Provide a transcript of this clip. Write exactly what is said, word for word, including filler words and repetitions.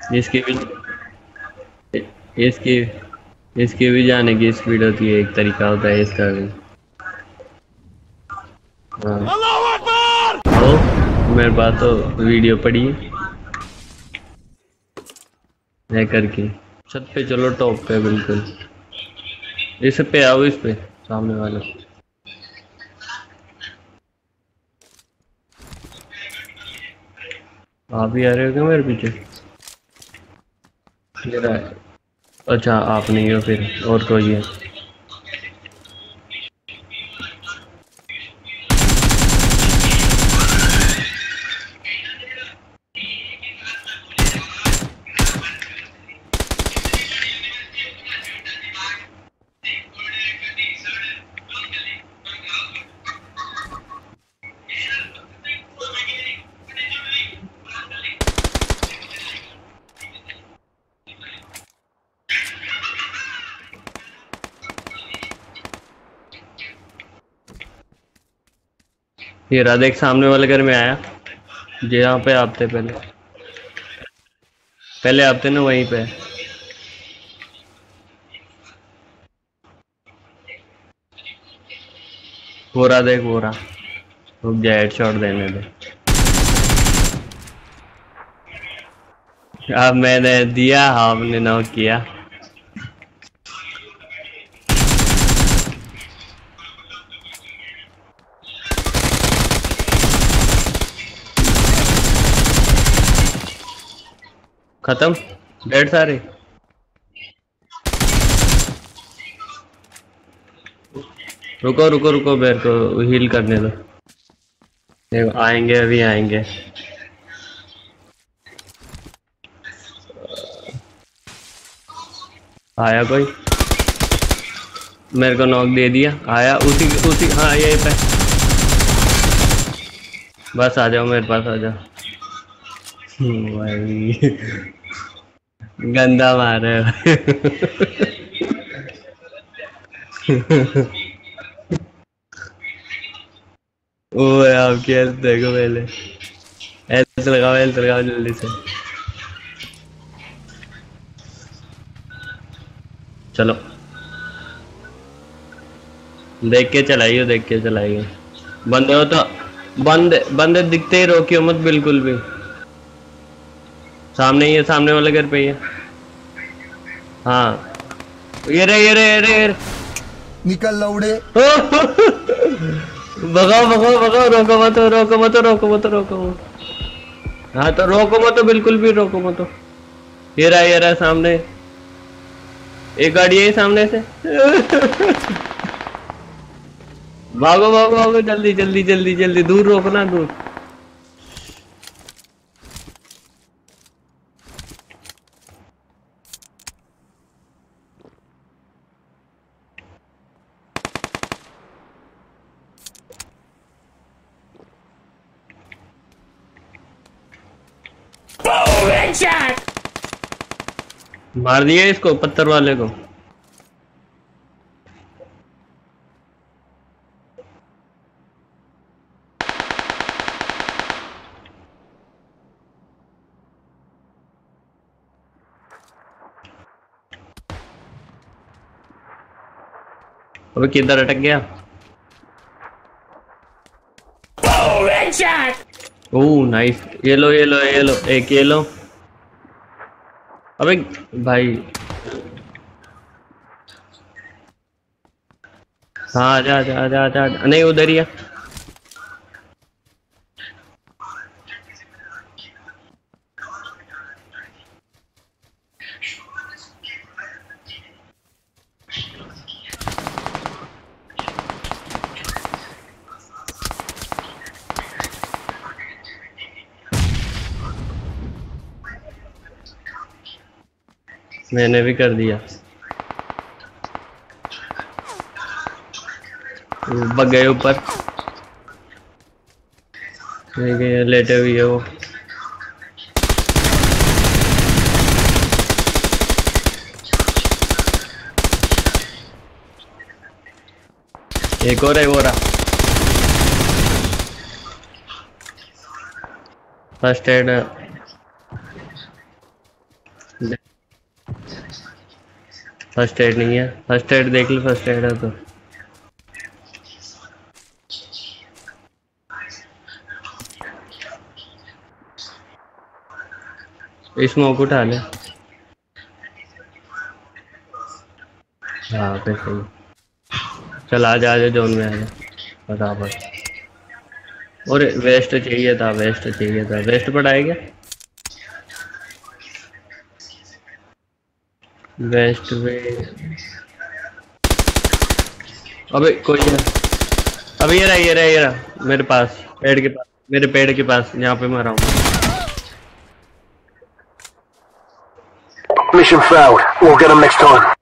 इसकी भी इसकी इसकी भी जाने की स्पीड होती है, एक तरीका होता है इसका भी। हाँ तो मेरे पास तो वीडियो पड़ी है करके। छत पे चलो, टॉप पे बिल्कुल। इस पे आओ, इस पे सामने वाले। आप ही आ रहे हो क्या मेरे पीछे? मेरा अच्छा, आप नहीं हो फिर, और कोई है। ये रहा, देख सामने वाले घर में आया। जो यहाँ पे आप थे पहले, पहले आप थे ना वहीं पे। वो रहा, देख वो रहा। रुक जा, हेडशॉट देने दे। अब मैंने दिया, आपने नॉक किया। खत्म, डेड सारे। रुको रुको रुको, मेरे को हील करने दो। देखो आएंगे, अभी आएंगे। आया कोई, मेरे को नॉक दे दिया। आया उसी उसी, हाँ यही पे। बस आ जाओ मेरे पास, आ जाओ। भाई गंदा मार रहे हो। ओ आपकी हेल्थ देखो पहले। हेल्थ लगाओ, हेल्थ लगाओ जल्दी से। चलो देख के चलाइयो, देख के चलाइयो। बंदे हो तो बंदे बंदे दिखते ही रोकियो मत बिल्कुल भी। सामने ही है, सामने वाले घर पे ही है। हाँ ये रे ये रे ये रे, ये रे। निकल लौड़े। भगाओ भगाओ भगाओ, रोको मत रोको मत रोको मत रोको मत। हाँ तो रोको मत, बिल्कुल भी रोको मत। ये रहा ये रहा सामने, एक गाड़ी है सामने से। भागो भागो भागो, जल्दी जल्दी जल्दी जल्दी, दूर रोकना, दूर। मार दिया इसको, पत्थर वाले को। अबे किधर अटक गया? ओह नाइस, ये लो ये लो ये लो, एक ये लो। अबे भाई, हाँ आजा आजा आजा आजा, नहीं उधर ही है। मैंने भी कर दिया। बग गए ऊपर, लेटे हुई है वो। एक और है, वो रहा। फर्स्ट एड फर्स्ट एड नहीं है, फर्स्ट एड देख लो, फर्स्ट एड है तो। स्मोक उठा ले। हाँ पे सही। चल आजा आजा जोन में आजा फटाफट। और वेस्ट चाहिए था, वेस्ट चाहिए था, वेस्ट पड़ाएगा। वेस्ट में अबे कोई है। अबे ये रहा ये रहा ये रहा मेरे पास, पेड़ के पास, मेरे पेड़ के पास, यहाँ पे मरा हूँ। Mission failed. We'll get them next time.